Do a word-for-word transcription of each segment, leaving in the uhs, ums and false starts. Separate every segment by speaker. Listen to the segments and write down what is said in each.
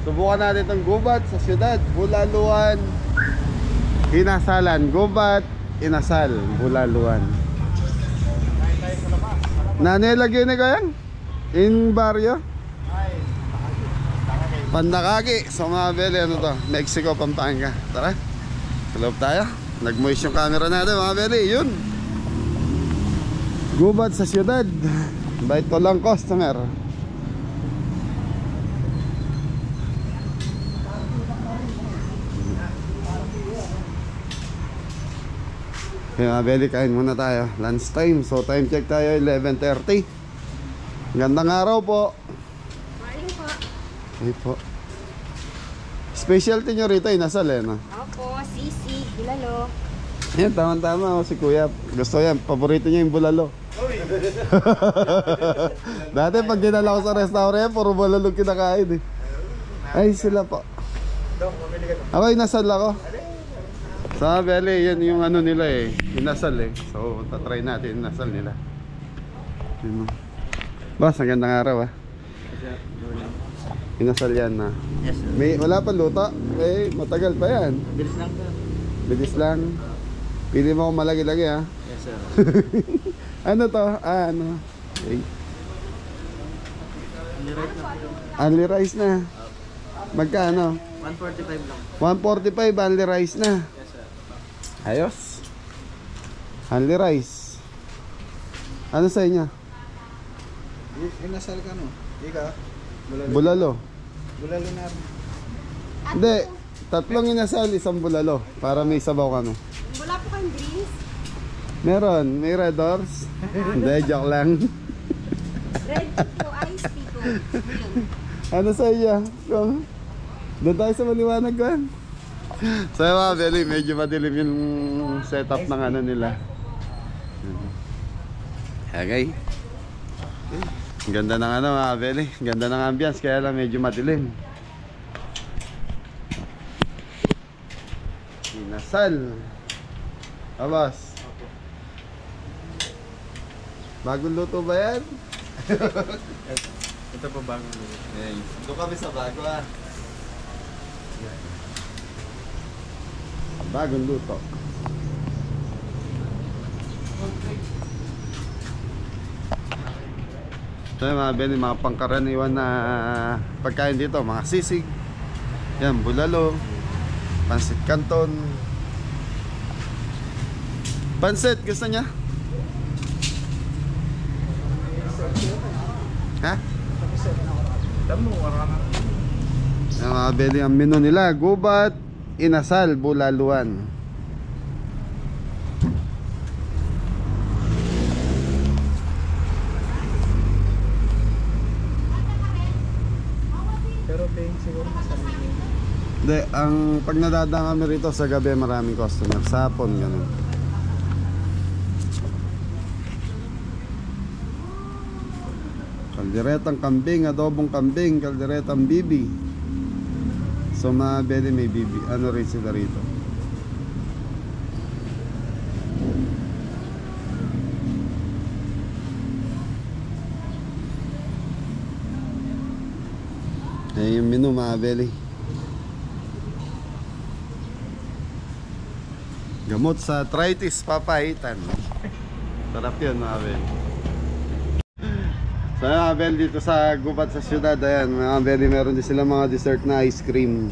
Speaker 1: Subukan natin itong gubat sa siyudad. Bulaluan, inasalan. Gubat, inasal, bulaluan. Nanilagay na kayang? In barrio? Pandakagi. So mga beli, ano to? Mexico, Pampanga. Tara, sa loob tayo. Nag-moist yung camera natin mga beli. Yun, gubat sa siyudad. Bait ko lang customer. Okay mga beli, kain muna tayo. Lunch time. So time check tayo eleven thirty. Gandang araw po.
Speaker 2: Morning po.
Speaker 1: Ay po. Specialty nyo rito inasal eh, no?
Speaker 2: Opo, sisig, bulalo.
Speaker 1: Yan, tama-tama oh, si Kuya. Gusto yan, paborito niya yung bulalo. Dati pag dinala ko sa restaurant, puro bulalo kinakain eh. Ay sila po. Ako inasal ako. Sa beli, yan yung ano nila eh, inasal eh. So tatry natin inasal nila. Boss, ang gandang araw ah. Inasal yan na.
Speaker 3: Yes sir.
Speaker 1: May, wala pa luto? Eh, matagal pa yan.
Speaker 3: Bilis lang sir.
Speaker 1: Bilis lang. Pili mo kung malagi-lagi ha.
Speaker 3: Yes sir.
Speaker 1: Ano to? Ah, ano? Okay.
Speaker 3: Only
Speaker 1: Only
Speaker 3: rice na.
Speaker 1: rice na. Magkano?
Speaker 3: one forty-five lang.
Speaker 1: one forty-five only rice na.
Speaker 3: Yes sir.
Speaker 1: Ayos. Only rice. Ano sa inyo?
Speaker 3: Inasal ka no? Ika? Bulalo.
Speaker 1: Bulalo.
Speaker 3: Bulalo na.
Speaker 1: Hindi. Tatlong inasal, isang bulalo. Para may sabaw ka no.
Speaker 2: Wala po kayong drinks?
Speaker 1: Meron. May Red Doors. Hindi, joke lang.
Speaker 2: Red tea po, iced tea po.
Speaker 1: Ano sa iyo? Doon tayo sa maliwanag ko. So mga beli, medyo madilim yung setup ng ano nila. Okay. Ang ganda ng ano mga beli, ganda ng ambience, kaya lang medyo madilim. Inasal. Abas. Bagong luto ba yan?
Speaker 3: Ito po bagong luto.
Speaker 1: Ayan. Doon kami sa bago ah. Bagong luto. So yung mga beni, mga pangkaraniwan na pagkain dito, mga sisig, yan, bulalo, pansit canton. Pansit, gusto niya? Ha?
Speaker 3: Damo, warana.
Speaker 1: Yung mga beni, ang menu nila, gubat, inasal, bulaluan.
Speaker 3: Pero paying siguro masarap yun.
Speaker 1: Hindi, ang pag nadadaan kami rito sa gabi, maraming customer. Sa hapon, ganun. Kalderetang kambing, adobong kambing, kalderetang bibi. So mga beli may bibi. Ano rin sila rito? Ayan yung menu mga beli. Gamot sa arthritis, papaitan. Sarap yun mga beli. So mga beli, dito sa gubat sa siyudad, ayan mga beli, meron din sila mga dessert na ice cream.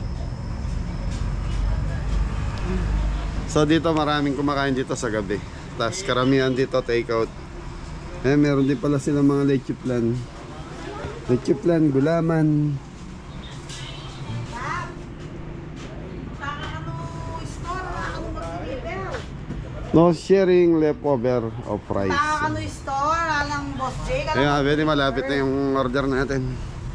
Speaker 1: So dito maraming kumakain dito sa gabi. Tapos karamihan dito take out. Ayan, meron din pala sila mga leche flan. Leche flan, gulaman. No sharing leftover of rice.
Speaker 2: Ano store? Alang Boss J?
Speaker 1: Kaya very malapit na yung order natin.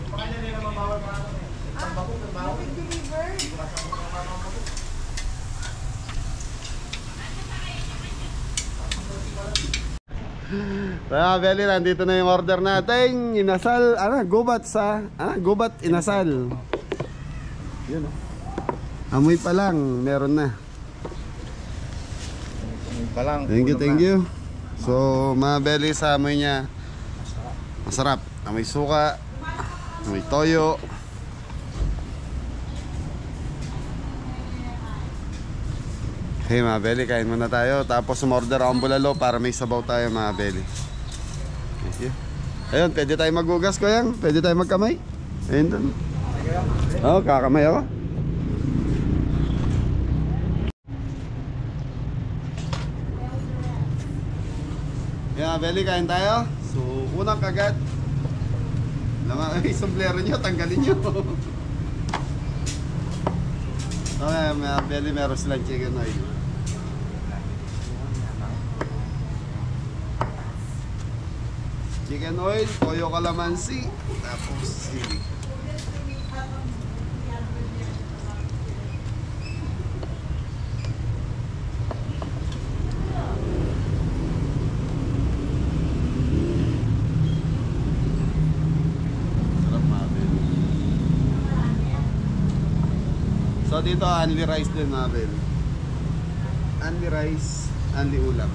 Speaker 1: Kaya Beli, nandito na yung order natin. Inasal, ano, gubat sa, ah, gubat, inasal. Yun o. Amoy pa lang, meron na.
Speaker 3: Palang,
Speaker 1: Thank you, thank you. So, mga Beli, sa amoy niya, masarap. Amoy suka, amoy toyo. Hey mga belly, kain muna tayo. Tapos umorder akong bulalo para may sabaw tayo mga belly. Thank you. Ayun, pwede tayo magugas ko yan. Pwede tayo magkamay. Ayun doon. Oo, oh, kakamay ako. Yeah, belly, kain tayo. So, unang kagat. Naman, ay, sombrero nyo, tanggalin nyo. Okay, mga belly, meron silang chicken oil. Chicken oil, toyo calamansi, tapos sili. So dito only rice din mga bel. Only rice, only ulam.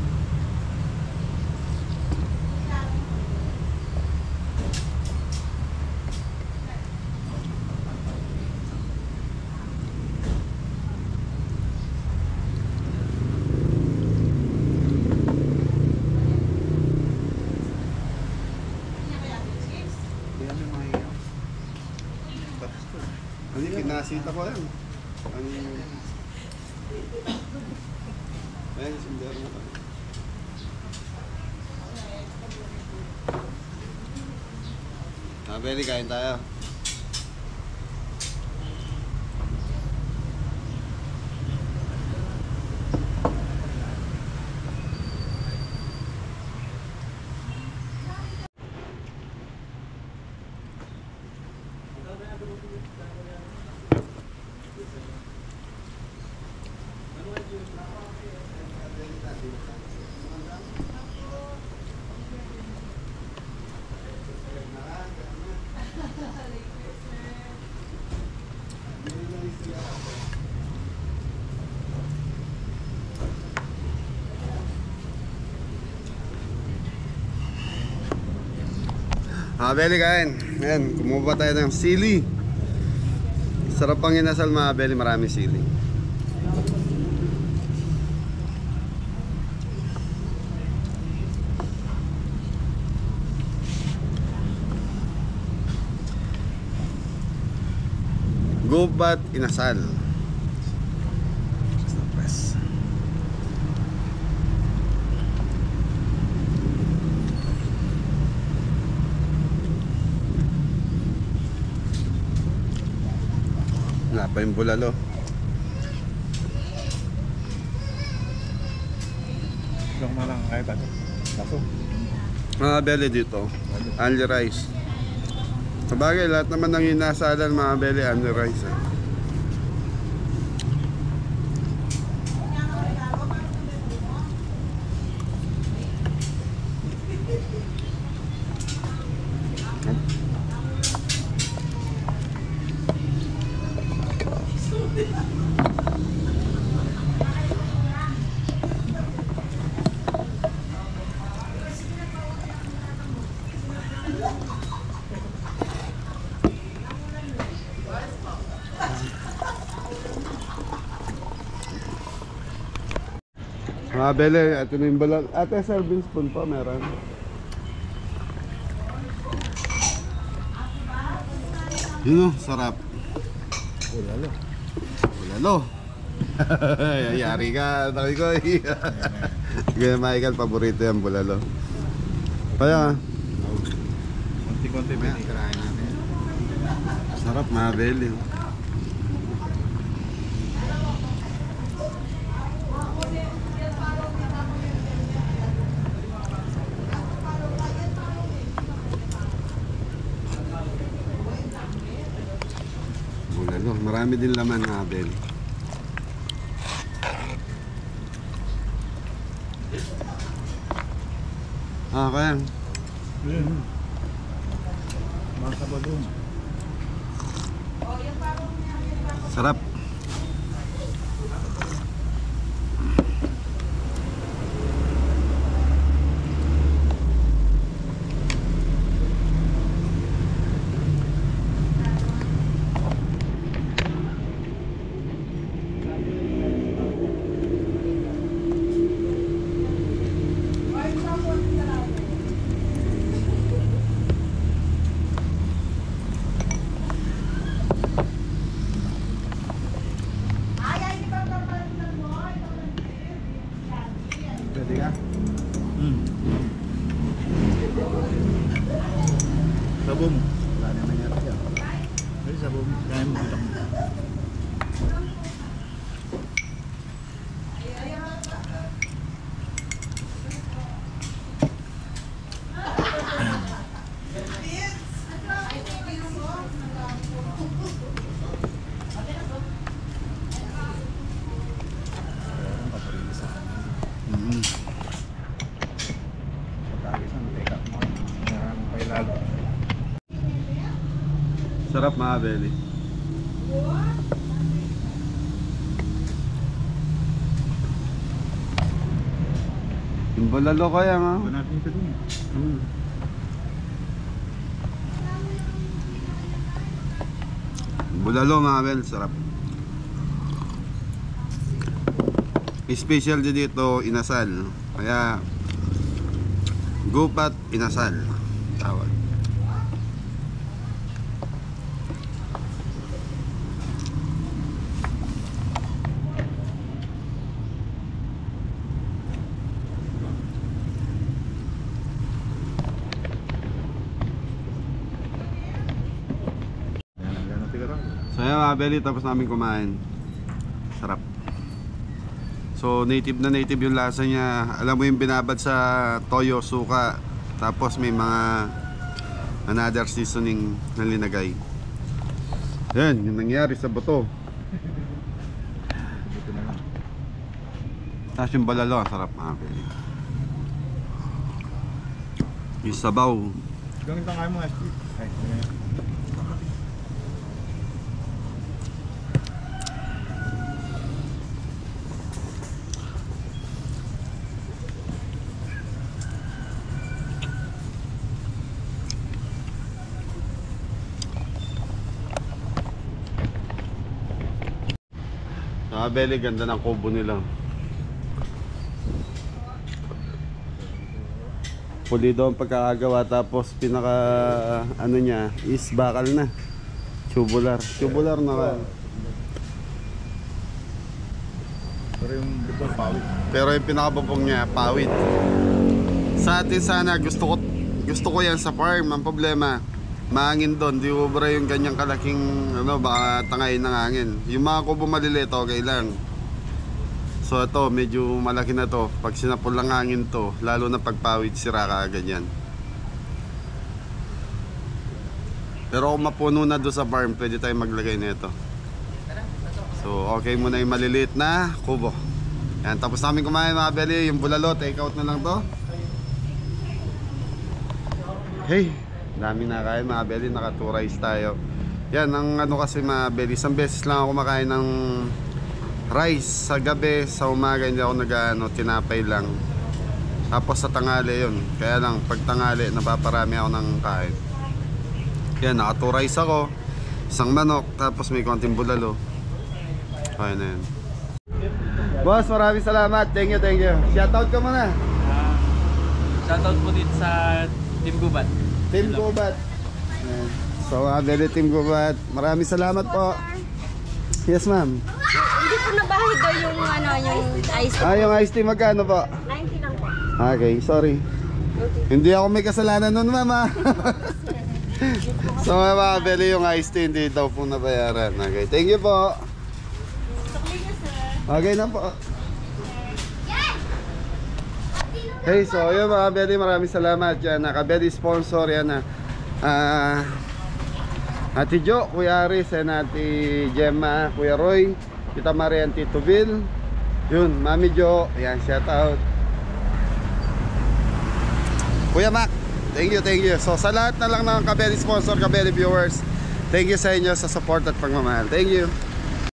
Speaker 1: Ano yung kinasita ko yan? Ang... Ayan, sundero mo tayo. Ah, belly, kain tayo. Ah, belly, kain. Ayan, kumuha tayo ng sili. Sarap pang inasal mga belly, maraming sili. Gubat inasal. Press. Wala pa yung bulalo.
Speaker 3: Yung malang kaya ba ito? Baso?
Speaker 1: Mga belly dito, only rice. Sabagay, lahat naman ng inasalan mga belly, only rice. Eh. Mga bele, ito na yung balal. Ate, serving spoon pa, meron. Yun o, sarap.
Speaker 3: Ulalo.
Speaker 1: Bulalo. Yari ka, taki ko. Kaya Michael, paborito yung bulalo. Kaya,
Speaker 3: Konti-konti pinitirahin natin.
Speaker 1: sarap mga bele. Bulalo, marami din laman mga bele. Ah, kaya.
Speaker 3: Mm. Masa balong.
Speaker 1: Sarap. mga belly. Yung bulalo kaya nga.
Speaker 3: Ito natin ito dun.
Speaker 1: Hmm. Bulalo mga bel, sarap. Special din dito, inasal. Kaya gupat inasal tawag.
Speaker 3: Yan ang gano'n tigara.
Speaker 1: So yan mga belly, tapos namin kumain. Sarap. So native na native yung lasa niya. Alam mo yung binabad sa toyo, suka, tapos may mga another seasoning na linagay. Yan, yung nangyari sa buto.
Speaker 3: Dito na lang.
Speaker 1: Tapos yung balalo, ang sarap mga belly. Yung sabaw.
Speaker 3: Gawin tangay mo, S P. Ay, ganyan.
Speaker 1: Mga belly, ganda ng kubo nila. Pulido ang pagkakagawa, tapos pinaka ano niya is bakal na. Tubular. Tubular na ka.
Speaker 3: Pero yung dito, pawit.
Speaker 1: Pero yung pinakabubong niya, pawid. Sa atin sana, gusto ko gusto ko yan sa farm. Ang problema, mahangin doon. Di ubra yung ganyang kalaking ano, baka tangayin ng hangin. Yung mga kubo maliliit, okay lang. So ito, medyo malaki na to. Pag sinapol lang hangin to, lalo na pagpawid, sira ka agad yan. Pero kung mapuno na doon sa farm, pwede tayo maglagay nito. So okay muna yung maliliit na kubo. Yan, tapos namin kumain mga belly. Yung bulalo, take out na lang to. Hey, dami na kain mga belly. Naka two rice tayo. Yan, ang ano kasi mga belly, isang beses lang ako kumakain ng rice sa gabi, sa umaga hindi ako nag-ano, tinapay lang. Tapos sa tanghali yun. Kaya lang pag tanghali napaparami ako ng kain. Yan, naka two rice ako, isang manok, tapos may konting bulalo. Okay na yun. Boss, maraming salamat. Thank you, thank you. Shoutout ka muna.
Speaker 4: Ah, shoutout po dito sa Team Gubat.
Speaker 1: Team Gubat. Ayan. So, Abeli Team Gubat. Maraming salamat po. Yes, ma'am.
Speaker 2: Hindi po nabahid daw yung ano, yung ice.
Speaker 1: Ah, yung iced tea magkano po?
Speaker 2: ninety lang po.
Speaker 1: Okay, sorry. Hindi ako may kasalanan nun, mama. So, mga Abeli, yung iced tea hindi daw po nabayaran. Okay, thank you po. Okay na po. Hey, so yun mga Abeli, maraming salamat. Yan, naka-Abeli sponsor yan na. Ah... Ate Jo, Kuya Aris, and Ate Gemma, Kuya Roy, Tita Maria, and Tito Bill. Yun, Mami Jo, yan, shout out. Kuya Mac, thank you, thank you. So sa lahat na lang ng Kabeli sponsor, Kabeli viewers, thank you sa inyo sa support at pagmamahal. Thank you.